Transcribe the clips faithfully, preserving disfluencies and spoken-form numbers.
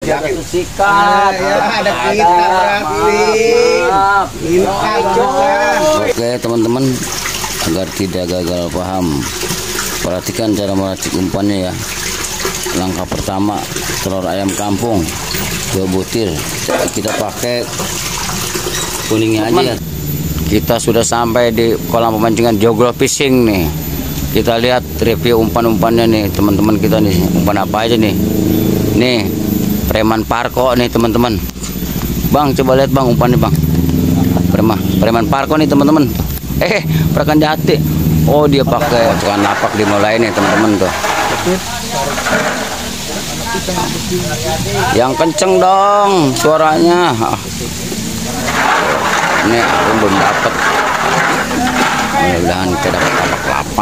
ya, sikat. Ya, ada kita berarti. Oke teman-teman, agar tidak gagal paham, perhatikan cara meracik umpannya ya. Langkah pertama, telur ayam kampung dua butir, kita pakai kuningnya aja ya. Kita sudah sampai di kolam pemancingan Joglo Fishing nih. Kita lihat review umpan-umpannya nih teman-teman kita nih. Umpan apa aja nih? Nih preman parko nih teman-teman. Bang, coba lihat bang umpannya bang. Preman, preman parko nih teman-teman. Eh, perakan jati. Oh dia pakai cuan lapak dimulai nih teman-teman tuh. Yang kenceng dong suaranya. Ini aku belum dapat. Mudah-mudahan kita dapat lapak delapan.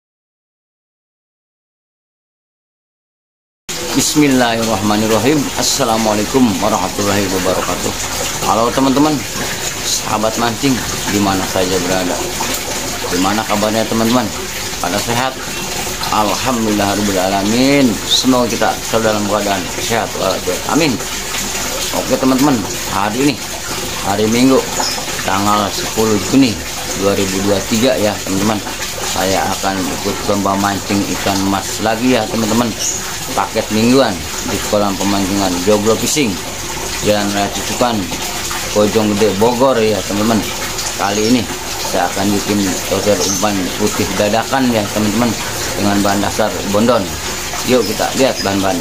Bismillahirrahmanirrahim. Assalamualaikum warahmatullahi wabarakatuh. Halo teman-teman, sahabat mancing dimana saja berada. Gimana kabarnya teman-teman? Pada sehat? Alhamdulillahirrahmanirrahim. Semoga kita selalu dalam keadaan sehat walafiat. Amin. Oke teman-teman, hari ini hari Minggu tanggal sepuluh Juni dua ribu dua puluh tiga ya teman-teman. Saya akan ikut lomba mancing ikan emas lagi ya teman-teman. Paket mingguan di kolam pemancingan Joglo Fishing, Jalan Raya Cucukan, Bojong Gede, Bogor ya teman-teman. Kali ini saya akan bikin toser umpan putih dadakan ya teman-teman, dengan bahan dasar bondon. Yuk kita lihat bahan-bahan.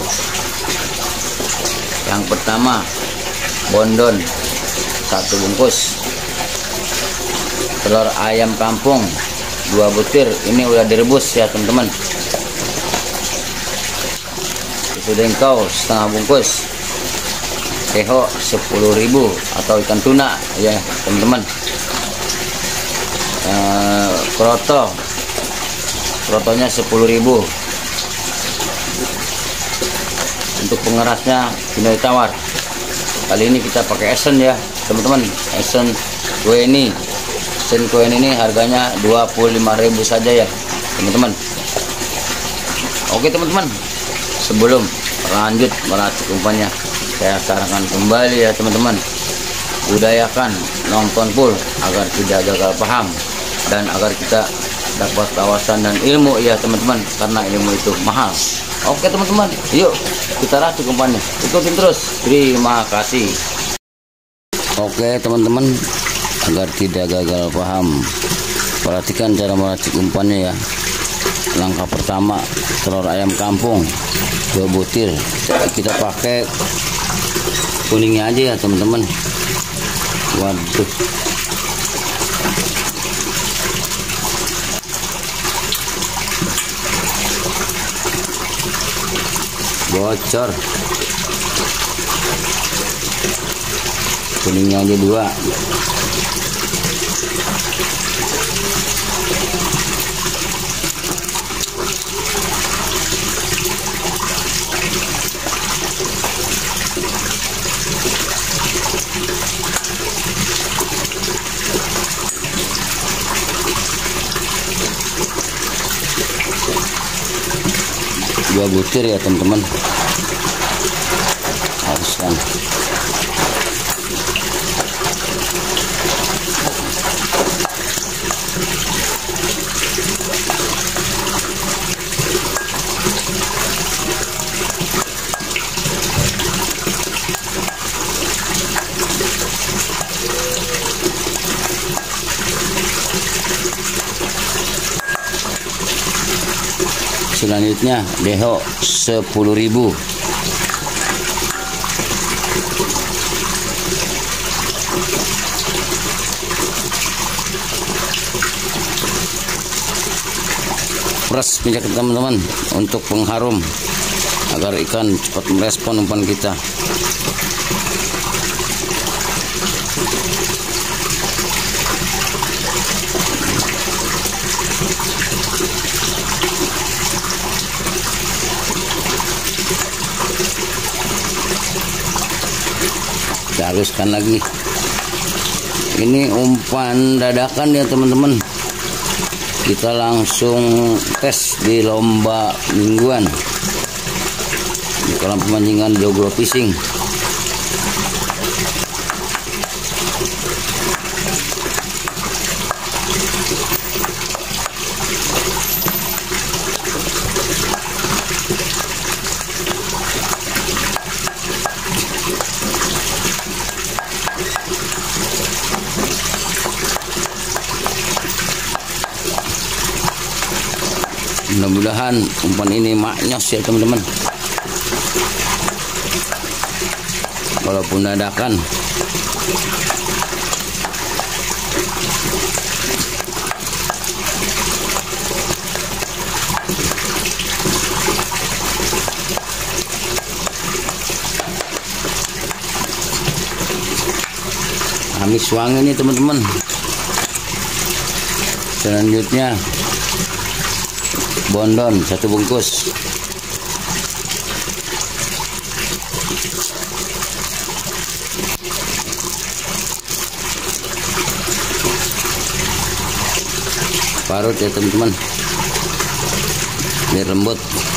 Yang pertama bondon satu bungkus, telur ayam kampung dua butir, ini udah direbus ya teman-teman. Susu dengkau setengah bungkus, keho sepuluh ribu atau ikan tuna ya teman-teman. E, kroto krotonya sepuluh ribu. Untuk pengerasnya Pinoy tawar. Kali ini kita pakai esen ya teman-teman, esen Kueni. Esen Kueni ini harganya dua puluh lima ribu saja ya teman-teman. Oke teman-teman, sebelum lanjut meracik umpannya, saya sarankan kembali ya teman-teman, budayakan nonton full agar tidak gagal paham dan agar kita dapat wawasan dan ilmu ya teman-teman, karena ilmu itu mahal. Oke teman-teman, yuk kita racik umpannya, ikutin terus. Terima kasih. Oke teman-teman, agar tidak gagal paham, perhatikan cara meracik umpannya ya. Langkah pertama, telur ayam kampung dua butir, kita pakai kuningnya aja ya teman-teman. Waduh, bocor. Kuningnya aja dua. Dua butir ya teman-teman, haruskan. Selanjutnya deho sepuluh ribu. Peras minyak teman-teman untuk pengharum agar ikan cepat merespon umpan kita. Haluskan lagi. Ini umpan dadakan ya teman-teman, kita langsung tes di lomba mingguan di kolam pemancingan Joglo Fishing. Mudah-mudahan umpan ini maknyos ya teman-teman. Walaupun dadakan. Amis wangi nih teman-teman. Selanjutnya bondon satu bungkus. Parut ya teman-teman, biar lembut.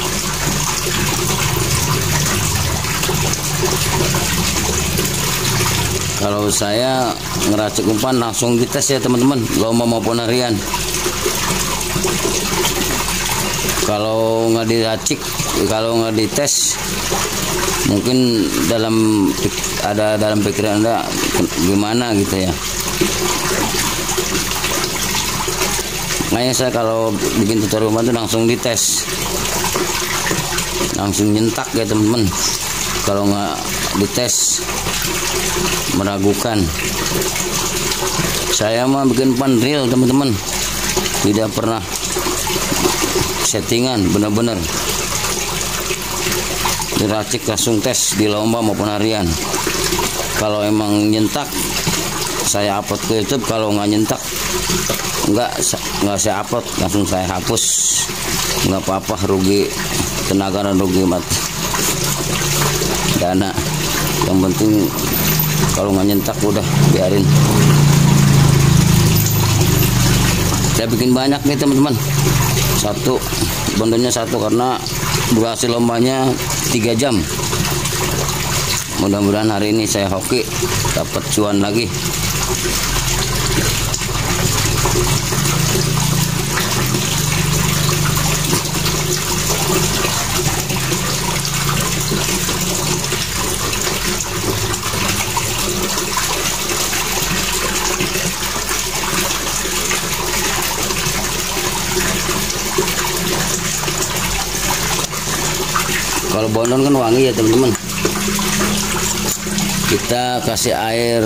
Kalau saya ngeracik umpan langsung dites ya teman-teman, lomba maupun harian. Kalau nggak diracik, kalau nggak dites, mungkin dalam ada dalam pikiran Anda gimana gitu ya. Makanya saya kalau bikin tutorial umpan itu langsung dites, langsung nyentak ya teman-teman. Kalau nggak dites, meragukan. Saya mah bikin umpan real teman-teman, tidak pernah settingan, benar-benar diracik langsung tes di lomba maupun harian. Kalau emang nyentak saya upload ke YouTube, kalau nggak nyentak nggak nggak saya upload, langsung saya hapus. Nggak apa-apa, rugi tenaga dan rugi mat dana. Yang penting kalau nggak nyentak udah biarin. Saya bikin banyak nih teman-teman, satu bondonnya satu karena durasi lombanya tiga jam. Mudah-mudahan hari ini saya hoki dapat cuan lagi. Kalau bondon kan wangi ya teman-teman. Kita kasih air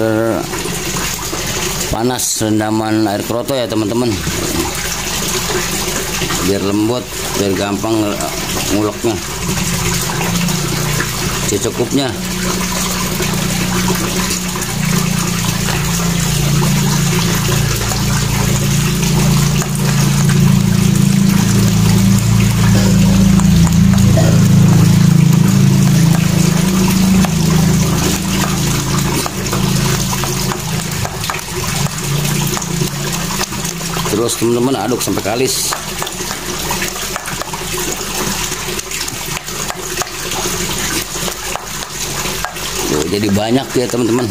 panas, rendaman air kroto ya teman-teman, biar lembut, biar gampang nguleknya. Secukupnya. Terus teman-teman aduk sampai kalis. Tuh, jadi banyak ya teman-teman.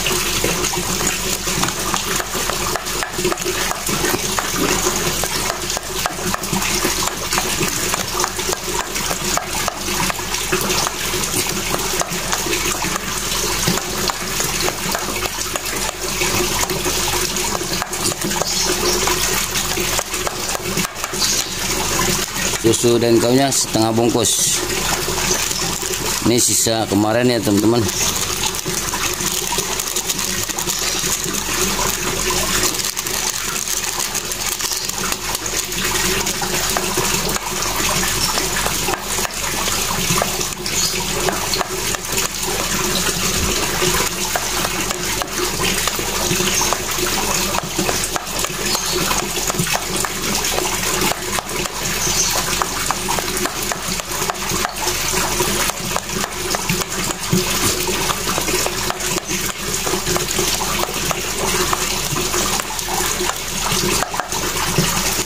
Susu dan kaunya setengah bungkus. Ini sisa kemarin ya teman-teman.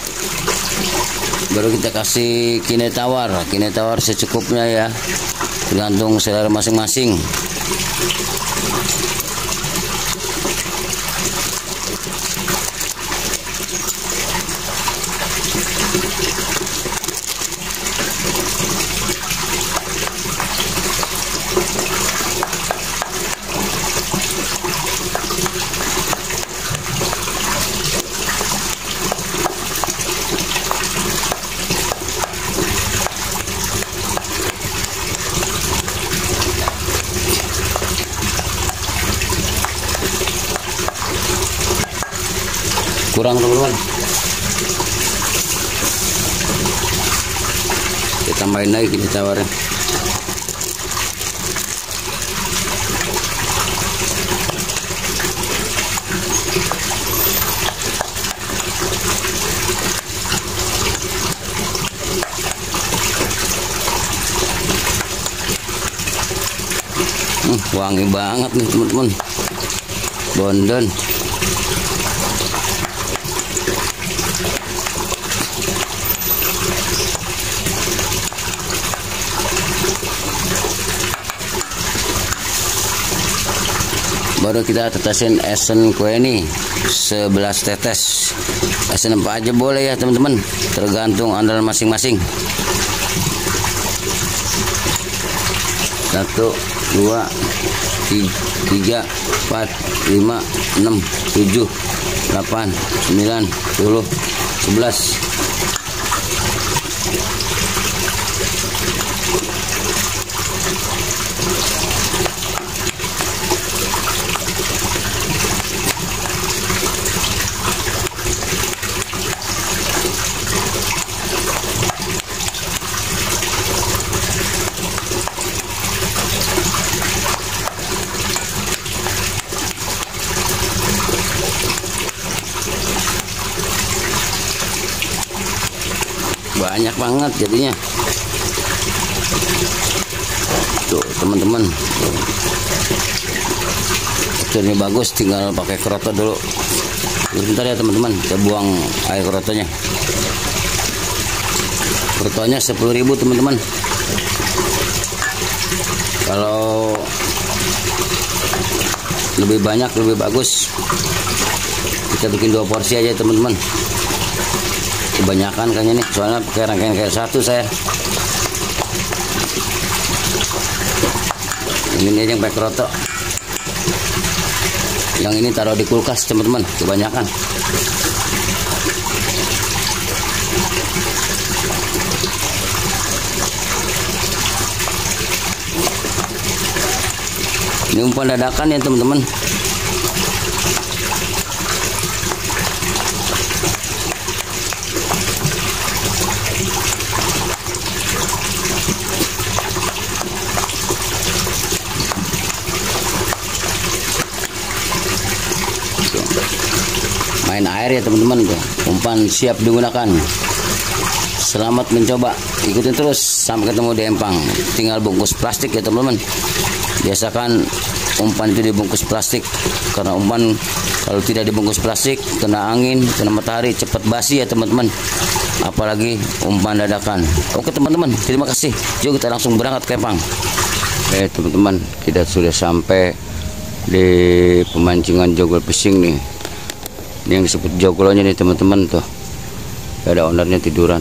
Baru kita kasih kine tawar, kine tawar secukupnya ya. tergantung selera masing-masing. Kurang teman-teman, kita tambahin lagi, kita tawarin. Hmm, wangi banget nih teman-teman, bondan. Baru kita tetesin esen kue ini sebelas tetes. Esen apa aja boleh ya teman-teman, tergantung andalan masing-masing. Satu, dua, tiga, empat, lima, enam, tujuh, delapan, sembilan, sepuluh, sebelas. Banyak banget jadinya tuh teman-teman. Ini bagus, tinggal pakai keroto dulu. Bentar ya teman-teman, kita buang air kerotonya. Kerotonya sepuluh ribu teman-teman. Kalau lebih banyak lebih bagus, kita bikin dua porsi aja teman-teman. Kebanyakan kayaknya nih, soalnya pakai rangkaian kayak satu saya. Ini aja yang pakai kerotok. Yang ini taruh di kulkas teman-teman, kebanyakan. Ini umpan dadakan ya teman-teman. Main air ya teman-teman, tuh umpan siap digunakan. Selamat mencoba, ikutin terus sampai ketemu di empang. Tinggal bungkus plastik ya teman-teman. Biasakan umpan itu dibungkus plastik, karena umpan kalau tidak dibungkus plastik kena angin, kena matahari cepat basi ya teman-teman. Apalagi umpan dadakan. Oke teman-teman, terima kasih. Yuk kita langsung berangkat ke empang. Oke teman-teman, kita sudah sampai di pemancingan jogol fishing nih. Ini yang disebut jogolonya nih teman-teman, tuh ada ownernya tiduran.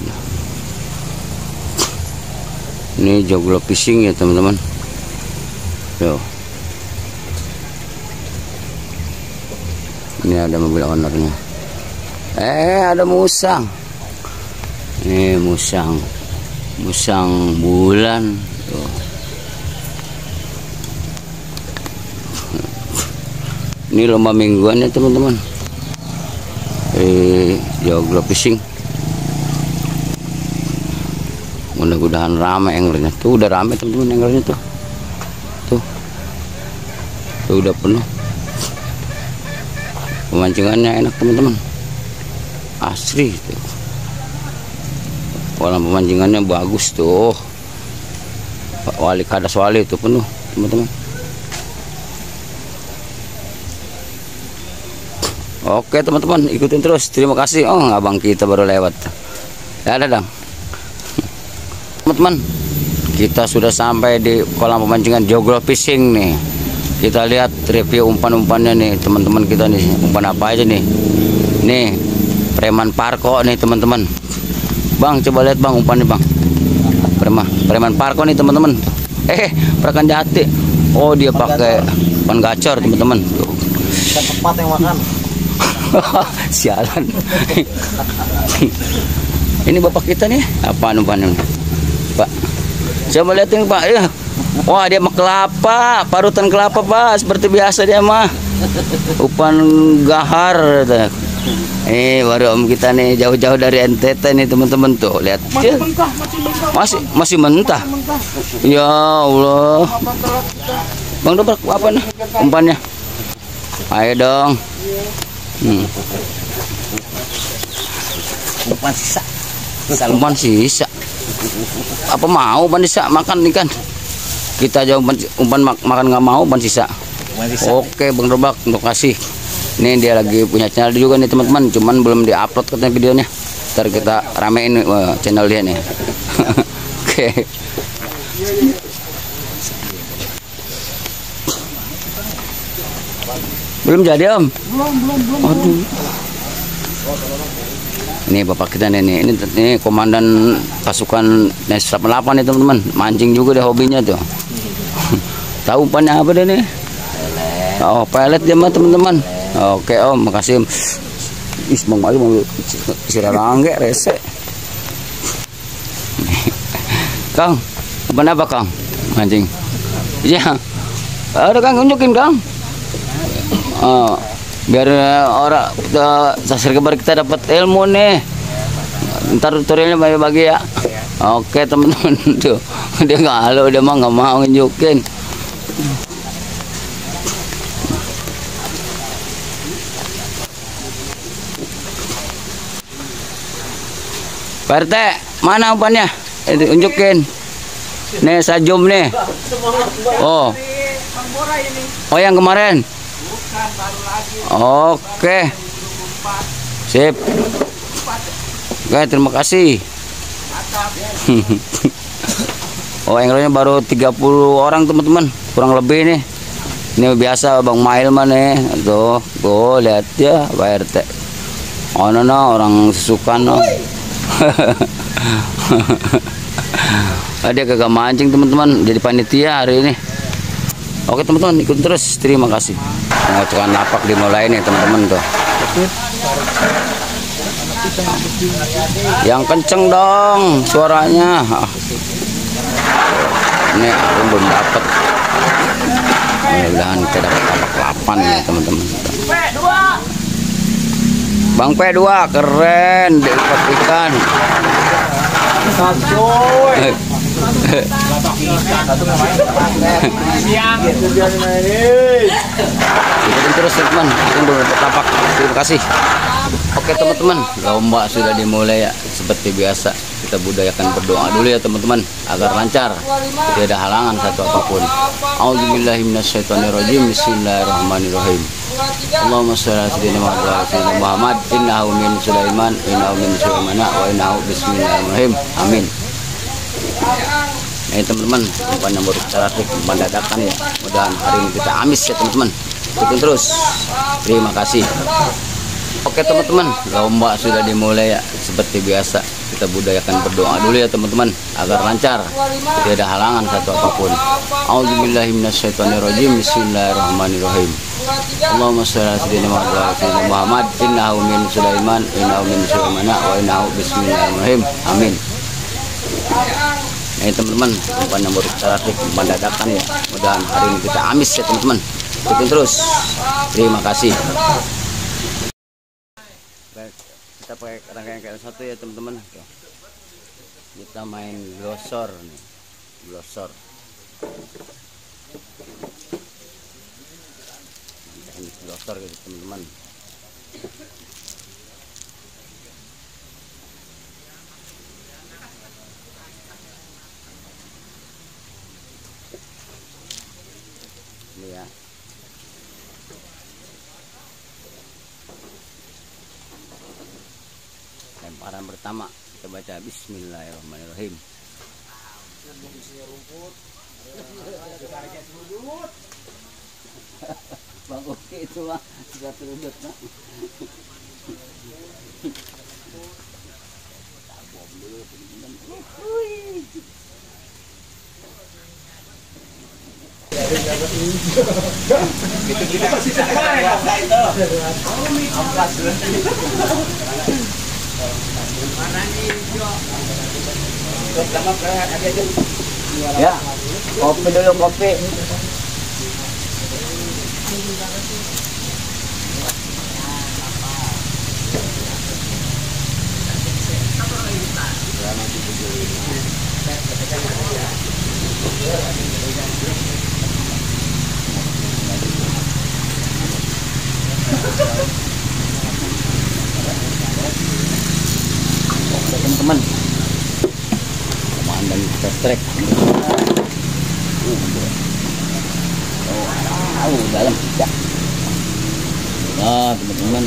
Ini joglo fishing ya teman-teman. Tuh, ini ada mobil ownernya. Eh ada musang. Ini musang, musang bulan. Tuh. Ini lomba mingguan ya teman-teman. Eh, joglo fishing. Mudah-mudahan ramai anglernya. Tuh udah ramai teman-teman anglernya tuh. Tuh. Tuh udah penuh. Pemancingannya enak teman-teman. Asri tuh. Kolam pemancingannya bagus tuh. Pak Wali Kadas Wali itu penuh teman-teman. Oke teman-teman, ikutin terus. Terima kasih. Oh, abang kita baru lewat. Ya ada dong. Teman-teman, Kita sudah sampai di kolam pemancingan Joglo Fishing nih. Kita lihat review umpan-umpannya nih teman-teman kita nih. Umpan apa aja nih? Nih, preman Parko nih teman-teman. Bang, coba lihat bang umpannya bang. Preman, preman Parko nih teman-teman. Eh, perekan jati. Oh, dia pakai umpan gacor teman-teman. Kan tepat yang makan. Sialan. Ini bapak kita nih, apa umpannya? Pak, coba lihatin Pak ya. Wah, dia mah kelapa, parutan kelapa Pak, seperti biasa dia mah. Umpan gahar. Eh, baru om kita nih jauh-jauh dari N T T nih teman-teman tuh, lihat. Masih mentah, masih mentah. Masih masih mentah. Ya Allah. Bang Dobrak apa nih umpannya? Ayo dong. Hmm. Umpan sisa. Umpan sisa. Apa mau umpan sisa makan ikan? Kita aja umpan, umpan mak makan nggak mau umpan sisa. Oke Bang Dobrak, untuk kasih. Ini dia lagi punya channel juga nih teman-teman, cuman belum diupload katanya videonya. Ntar kita ramein uh, channel dia nih. Oke. Belum jadi om? Belum, belum, belum. Aduh. Ini bapak kita nih, nih. Ini, ini komandan pasukan Nes delapan delapan nih teman-teman. Mancing juga deh hobinya tuh. Tahu umpannya apa deh nih? Oh, pelet dia mah teman-teman. Oke om, makasih om. Is bang malu mau sirarangge rese. Kang, apa Kang? Mancing. Iya. Ada Kang, tunjukin Kang. Oh, biar orang uh, sasir kebar kita dapat ilmu nih. Ntar tutorialnya bagi-bagi ya. Oke teman-teman tuh, dia nggak halo, dia mah nggak mau nunjukin. P R T, mana umpannya? Eh, tunjukin. Nih sajum nih. Oh. Oh yang kemarin. Oke. Sip. Oke, terima kasih. Oh, angelnya baru tiga puluh orang teman-teman, kurang lebih nih. Ini biasa Bang Mail mana tuh. Tuh lihat ya P R T. Oh no, no orang susukan no. Dia kagak mancing teman-teman, jadi panitia hari ini. Oke teman-teman, ikut terus. Terima kasih. Pengocokan lapak dimulai nih teman-teman tuh. Yang kenceng dong suaranya. Ini aku belum dapat. Mudah-mudahan kita dapat lapak delapan ya teman-teman. Bang P dua keren, diikat ikan. Ikutin terus teman-teman, tunggu tapak. Terima kasih. Oke teman-teman, lomba sudah dimulai ya. Seperti biasa kita budayakan berdoa dulu ya teman-teman agar lancar, tidak ada halangan satu apapun. A'udzubillahi minasyaitonirrajim. Bismillahirrahmanirrahim. Allahumma sholli ala sayyidina Muhammad innahu min Sulaiman innahu min Sulaimana wa innahu bismillahirrahmanirrahim. Amin. Ini teman-teman, umpan yang baru kita latih, umpan dadakan ya. Mudah-mudahan hari ini kita amis ya teman-teman. Ikutin terus. Terima kasih. Oke teman-teman, lomba sudah dimulai ya. Seperti biasa kita budayakan berdoa dulu ya teman-teman agar lancar, tidak ada halangan satu apapun. A'udzubillahi minasyaitonirrajim. Bismillahirrahmanirrahim. Allahumma sholli ala sayyidina Muhammad innahu min Sulaiman innahu min Sulaimana wa innahu bismillahirrahmanirrahim. Amin. Ini teman-teman, umpan yang baru kita latih, umpan dadakan ya. Mudah-mudahan hari ini kita amis ya teman-teman. Ikutin terus. Terima kasih. Kita pakai rangkaian kayak satu ya teman-teman. Kita main glosor nih, glosor. Teknik glosor gitu teman-teman. Ini ya. Lemparan pertama kita baca Bismillahirrahmanirrahim. Bang Oki itu mah sudah terudut nah. Tabom dulu teman-teman. Itu kita masih biasa itu. Ampas. Mana nih, Jo? Sama kayak ada aja. Ya. Kopi dulu kopi. Teman-teman, komandan fast track. Oh, oh, dalam ya. Nah, teman-teman.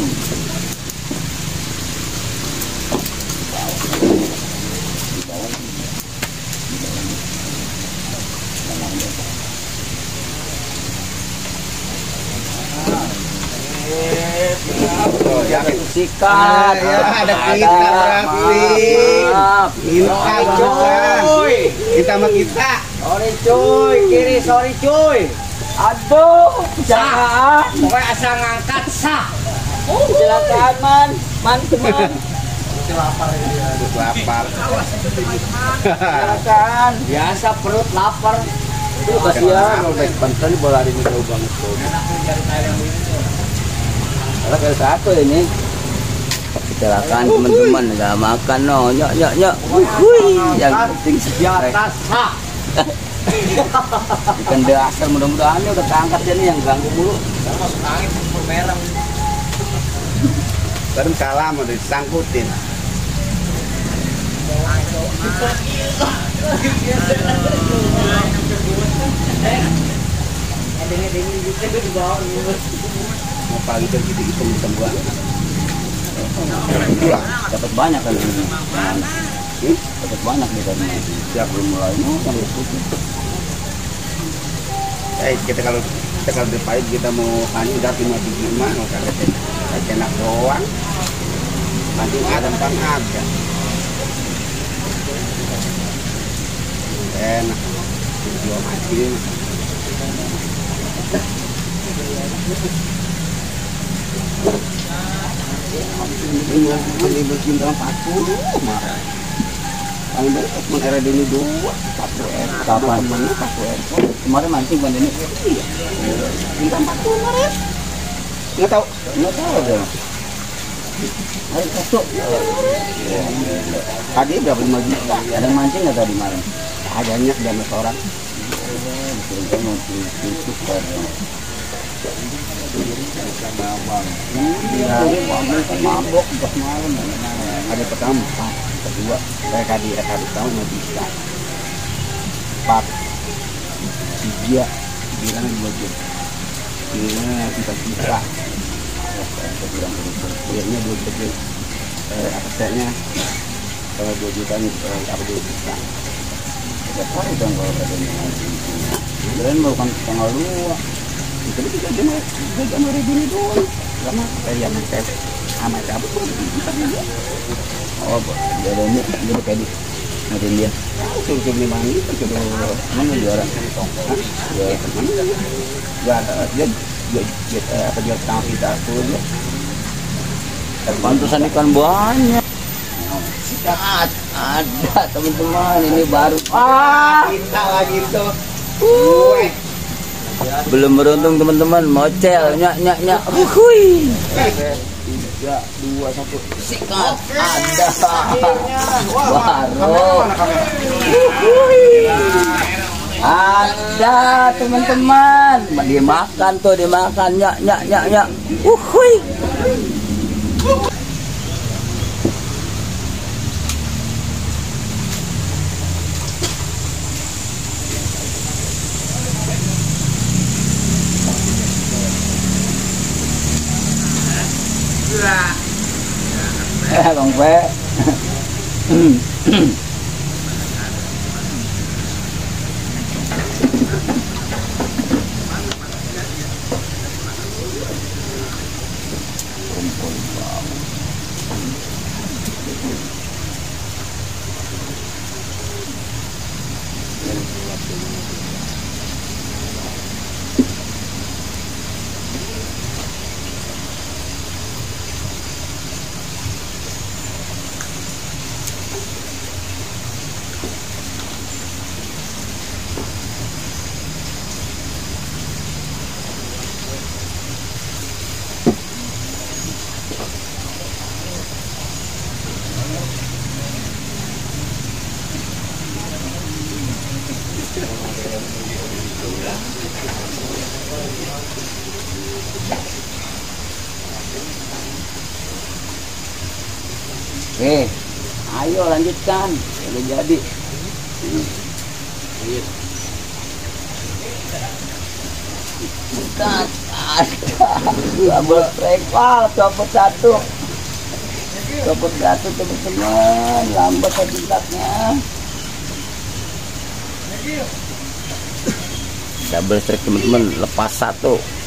Sikat ya, ada kita berarti. Kita cuy. Kita sama kita. Sorry cuy, kiri sorry cuy. Aduh, jangan. Pokoknya asal ngangkat sah. Kecelakaan man, man teman. Lapar ini, aduh lapar. Kecelakaan. Biasa perut lapar. Tuh kasihan, baik bantal bola ini jauh banget tuh. Kalau kayak satu ini kecelakaan teman-teman nggak makan no, nyok nyok nyok. Wih, yang penting Di atas sah. ikan dasar mudah-mudahan ini udah keangkat ya nih yang ganggu mulu. Masuk angin merah. Baru salah mau disangkutin. Mau pagi kan kita hitung hitung gua. Itulah Dapat banyak kan ini. Hmm? Dapat banyak nih kan. Siap belum mulai mau yang putih. Eh kita kalau kita kalau depan kita mau hanya udah lima biji mah mau kagak enak doang. Nanti ada kan ada. Enak. Jual macam. Ini bersihin dalam paku marah. Kami berpun era ini dua paku er. Kapan mana paku er? Kemarin mancing kan ini. Bintang paku kemarin. Nggak tahu, nggak tahu deh. Ayo masuk. Tadi berapa lima juta? Ada mancing nggak tadi malam? Adanya dia orang. Kita mau tutup kan. Mabok pas malam. Ada pertama, kedua, saya tadi ada tahun nggak bisa. Empat, tiga, bilang dua jam. Ini kita bisa. Akhirnya dua jam. Apa saya kalau dua juta apa dua juta. Tidak tahu dong kalau ada yang kalian melakukan tanggal dua. Itu juga jam jam ribu ini doang. Lama saya makan sama cabut. Oh, ada ini dia kayak di nanti dia. Suruh beli mani, suruh Mana juara? ya teman. Ya dia dia apa dia tahu kita tuh. Pantesan ikan banyak. Sikat ada teman-teman ini baru. Ah, Kita lagi tuh. uh. Belum beruntung teman-teman, mocel nyak nyak nyak. Hui. Tiga, dua, satu. Sikat ada. Baru. Ada teman-teman. Dimakan tuh dimakan nyak nyak nyak nyak. Uhui. Eh, Bang Pe. Oke, ayo lanjutkan. Udah jadi. Bukan, double travel, copot satu, copot satu teman-teman, lambat tingkatnya. Double strike teman-teman, lepas satu.